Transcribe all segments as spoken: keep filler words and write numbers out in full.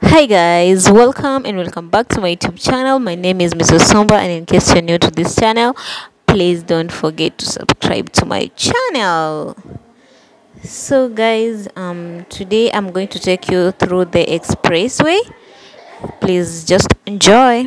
Hi guys, welcome and welcome back to my YouTube channel. My name is Missus Somba, and in case you're new to this channel, please don't forget to subscribe to my channel. So guys, um today I'm going to take you through the expressway. Please just enjoy.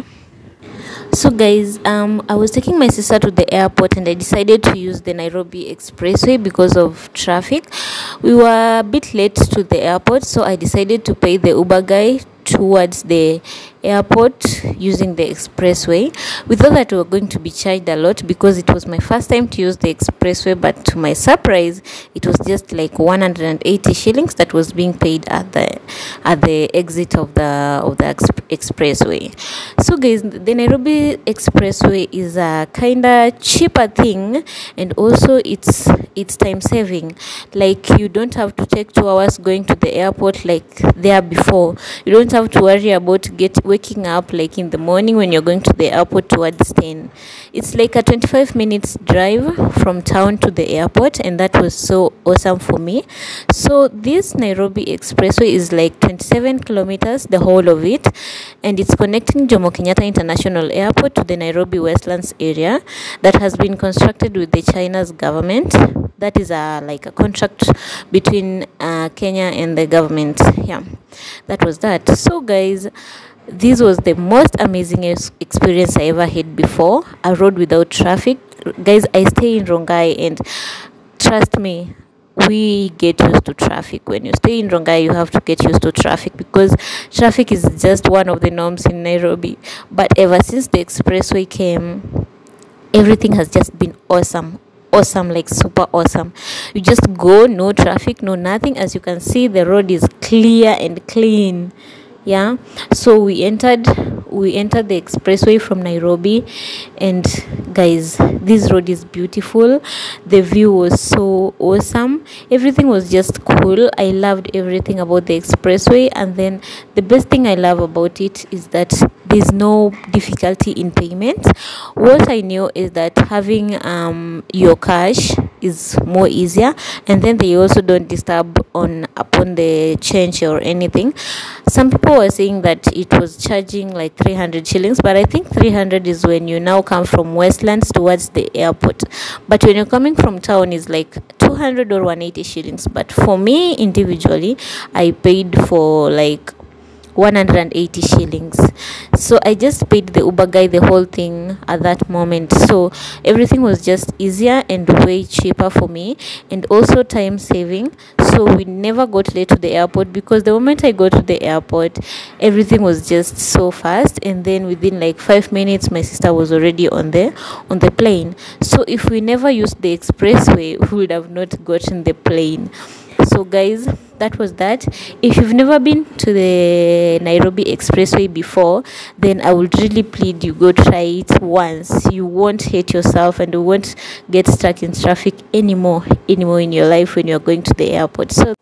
So guys, um I was taking my sister to the airport and I decided to use the Nairobi Expressway because of traffic. We were a bit late to the airport, so I decided to pay the Uber guy towards the airport using the expressway. We thought that we were going to be charged a lot because it was my first time to use the expressway, but to my surprise it was just like one hundred eighty shillings that was being paid at the at the exit of the of the ex expressway. So guys, the Nairobi Expressway is a kind of cheaper thing, and also it's it's time saving. Like, you don't have to take two hours going to the airport like there before. You don't have to worry about get waking up like in the morning when you're going to the airport towards ten. It's like a twenty-five minutes drive from town to the airport, and that was so awesome for me. So this Nairobi Expressway is like twenty-seven kilometers, the whole of it, and it's connecting Jomo Kenyatta International Airport to the Nairobi Westlands area that has been constructed with the China's government. That is a like a contract between uh, Kenya and the government. Yeah, that was that. So guys, this was the most amazing experience I ever had before. A road without traffic. Guys, I stay in Rongai, and trust me, we get used to traffic. When you stay in Rongai, you have to get used to traffic because traffic is just one of the norms in Nairobi. But ever since the expressway came, everything has just been awesome. Awesome, like super awesome. You just go, no traffic, no nothing. As you can see, the road is clear and clean. Yeah, so we entered we entered the expressway from Nairobi, and guys, this road is beautiful. The view was so awesome. Everything was just cool. I loved everything about the expressway. And then the best thing I love about it is that there's no difficulty in payment. What I knew is that having um your cash is more easier, and then they also don't disturb on upon the change or anything. Some people were saying that it was charging like three hundred shillings, but I think three hundred is when you now come from Westlands towards the airport. But when you're coming from town, is like two hundred or one hundred eighty shillings. But for me individually, I paid for like one hundred eighty shillings. So I just paid the Uber guy the whole thing at that moment. So everything was just easier and way cheaper for me, and also time saving. So we never got late to the airport because the moment I got to the airport, everything was just so fast, and then within like five minutes my sister was already on the on the plane. So if we never used the expressway, we would have not gotten the plane. So guys, that was that. If you've never been to the Nairobi Expressway before, then I would really plead you go try it once. You won't hate yourself, and you won't get stuck in traffic anymore anymore in your life when you're going to the airport. So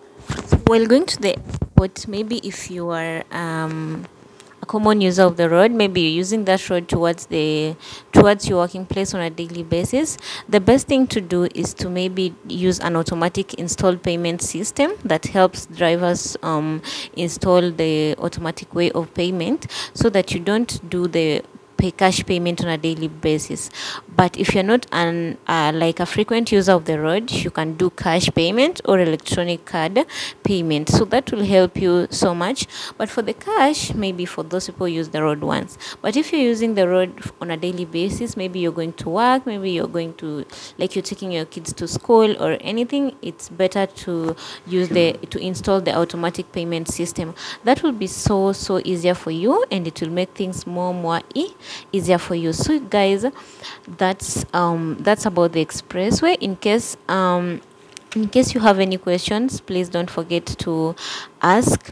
while going to the airport, maybe if you are um a common user of the road, maybe you're using that road towards the towards your working place on a daily basis, the best thing to do is to maybe use an automatic installed payment system that helps drivers um install the automatic way of payment, so that you don't do the pay cash payment on a daily basis. But if you're not an uh, like a frequent user of the road, you can do cash payment or electronic card payment, so that will help you so much. But for the cash, maybe for those people use the road once. But if you're using the road on a daily basis, maybe you're going to work, maybe you're going to like you're taking your kids to school or anything, it's better to use the to install the automatic payment system. That will be so so easier for you, and it will make things more more e easier for you. So guys, that's um that's about the expressway. In case um in case you have any questions, please don't forget to ask.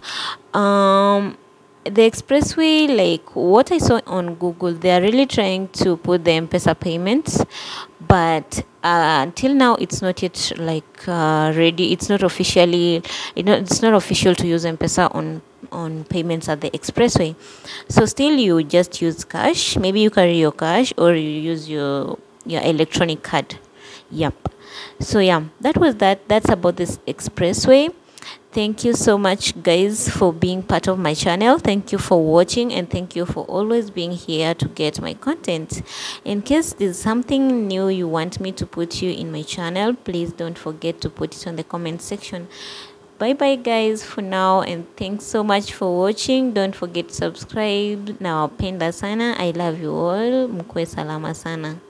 um the expressway, like what I saw on Google, they are really trying to put the M-Pesa payments, but uh, until now it's not yet like uh, ready. It's not officially you know it's not official to use M-Pesa on on payments at the expressway. So still you just use cash. Maybe you carry your cash, or you use your your electronic card. Yep. So yeah, that was that that's about this expressway. Thank you so much, guys, for being part of my channel. Thank you for watching, and thank you for always being here to get my content. In case there's something new you want me to put you in my channel, please don't forget to put it on the comment section. Bye bye, guys, for now, and thanks so much for watching. Don't forget to subscribe. Nawapenda sana. I love you all. Mkwe salama sana.